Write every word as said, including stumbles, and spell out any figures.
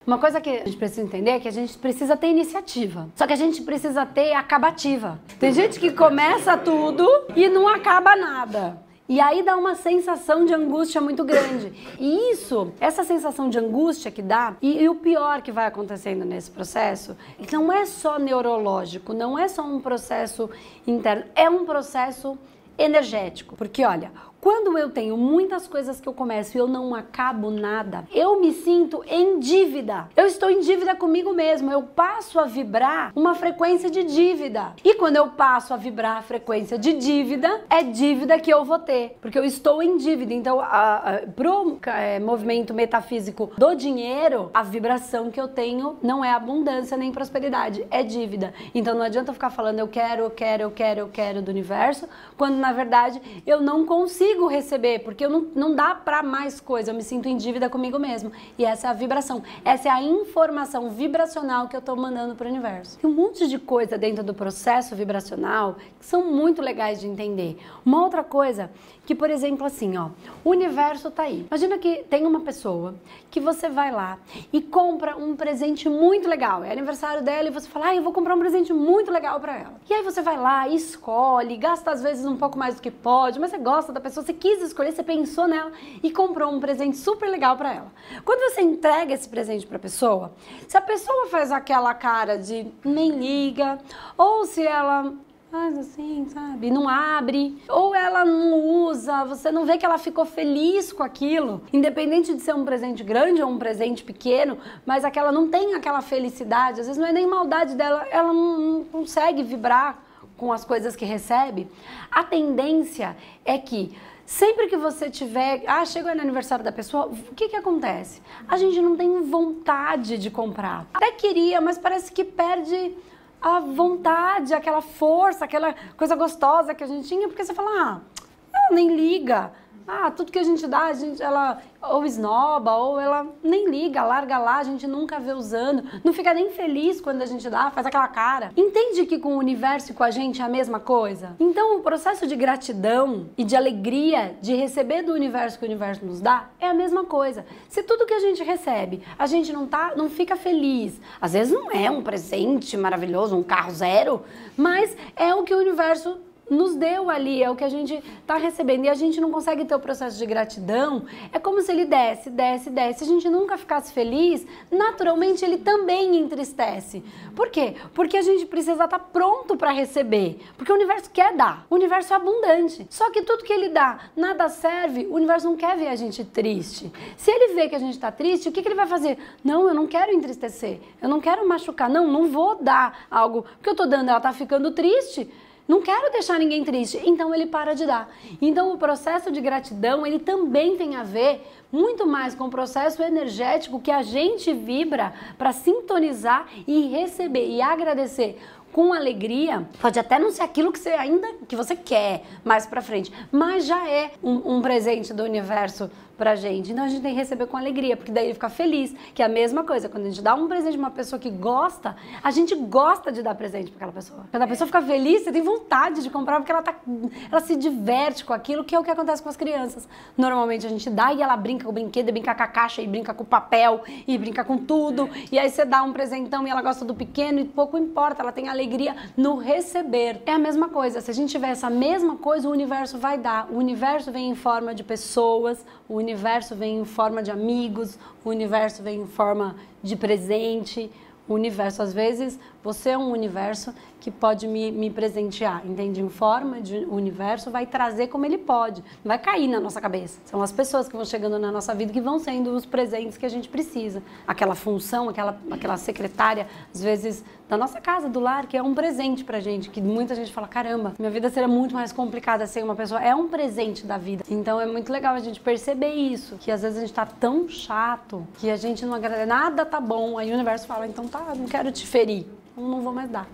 Uma coisa que a gente precisa entender é que a gente precisa ter iniciativa. Só que a gente precisa ter acabativa. Tem gente que começa tudo e não acaba nada. E aí dá uma sensação de angústia muito grande. E isso, essa sensação de angústia que dá, e, e o pior que vai acontecendo nesse processo, não é só neurológico, não é só um processo interno, é um processo energético. Porque olha, quando eu tenho muitas coisas que eu começo e eu não acabo nada, eu me sinto em dívida. Eu estou em dívida comigo mesmo. Eu passo a vibrar uma frequência de dívida. E quando eu passo a vibrar a frequência de dívida, é dívida que eu vou ter. Porque eu estou em dívida. Então, para o é, movimento metafísico do dinheiro, a vibração que eu tenho não é abundância nem prosperidade, é dívida. Então, não adianta eu ficar falando eu quero, eu quero, eu quero, eu quero do universo, quando na verdade eu não consigo receber, porque eu não, não dá pra mais coisa, eu me sinto em dívida comigo mesmo. E essa é a vibração, essa é a informação vibracional que eu tô mandando pro universo. Tem um monte de coisa dentro do processo vibracional que são muito legais de entender. Uma outra coisa que, por exemplo, assim, ó, o universo tá aí. Imagina que tem uma pessoa que você vai lá e compra um presente muito legal. É aniversário dela e você fala, ah, eu vou comprar um presente muito legal pra ela. E aí você vai lá, escolhe, gasta às vezes um pouco mais do que pode, mas você gosta da pessoa, você quis escolher, você pensou nela e comprou um presente super legal pra ela. Quando você entrega esse presente pra pessoa, se a pessoa faz aquela cara de nem liga, ou se ela faz assim, sabe, não abre, ou ela não usa, você não vê que ela ficou feliz com aquilo, independente de ser um presente grande ou um presente pequeno, mas aquela não tem aquela felicidade, às vezes não é nem maldade dela, ela não, não consegue vibrar com as coisas que recebe. A tendência é que sempre que você tiver, ah, chegou no aniversário da pessoa, o que que acontece? A gente não tem vontade de comprar. Até queria, mas parece que perde a vontade, aquela força, aquela coisa gostosa que a gente tinha, porque você fala, ah, ela nem liga. Ah, tudo que a gente dá, a gente, ela ou esnoba, ou ela nem liga, larga lá, a gente nunca vê usando, não fica nem feliz quando a gente dá, faz aquela cara. Entende que com o universo e com a gente é a mesma coisa? Então o processo de gratidão e de alegria de receber do universo que o universo nos dá é a mesma coisa. Se tudo que a gente recebe, a gente não, tá, não fica feliz, às vezes não é um presente maravilhoso, um carro zero, mas é o que o universo nos deu ali, é o que a gente tá recebendo e a gente não consegue ter o processo de gratidão, é como se ele desce, desce, desce, se a gente nunca ficasse feliz, naturalmente ele também entristece. Por quê? Porque a gente precisa estar pronto para receber, porque o universo quer dar, o universo é abundante, só que tudo que ele dá, nada serve, o universo não quer ver a gente triste. Se ele vê que a gente tá triste, o que que ele vai fazer? Não, eu não quero entristecer, eu não quero machucar, não, não vou dar algo, porque eu tô dando, ela tá ficando triste, não quero deixar ninguém triste, então ele para de dar. Então o processo de gratidão, ele também tem a ver muito mais com o processo energético que a gente vibra para sintonizar e receber e agradecer com alegria. Pode até não ser aquilo que você ainda que você quer mais pra frente, mas já é um, um presente do universo pra gente. Então a gente tem que receber com alegria, porque daí ele fica feliz, que é a mesma coisa. Quando a gente dá um presente pra uma pessoa que gosta, a gente gosta de dar presente pra aquela pessoa. Quando a pessoa fica feliz, você tem vontade de comprar, porque ela, tá, ela se diverte com aquilo, que é o que acontece com as crianças. Normalmente a gente dá e ela brinca com o brinquedo, e brinca com a caixa, e brinca com o papel, e brinca com tudo. E aí você dá um presentão e ela gosta do pequeno, e pouco importa, ela tem alegria no receber. É a mesma coisa, se a gente tiver essa mesma coisa, o universo vai dar. O universo vem em forma de pessoas, o universo vem em forma de amigos, o universo vem em forma de presente, o universo, às vezes, você é um universo que pode me, me presentear, entende? Em forma de universo, vai trazer como ele pode, não vai cair na nossa cabeça. São as pessoas que vão chegando na nossa vida que vão sendo os presentes que a gente precisa. Aquela função, aquela, aquela secretária, às vezes, da nossa casa, do lar, que é um presente pra gente, que muita gente fala, caramba, minha vida seria muito mais complicada sem uma pessoa. É um presente da vida. Então é muito legal a gente perceber isso, que às vezes a gente tá tão chato, que a gente não agradece, nada tá bom, aí o universo fala, então tá, não quero te ferir, então não vou mais dar.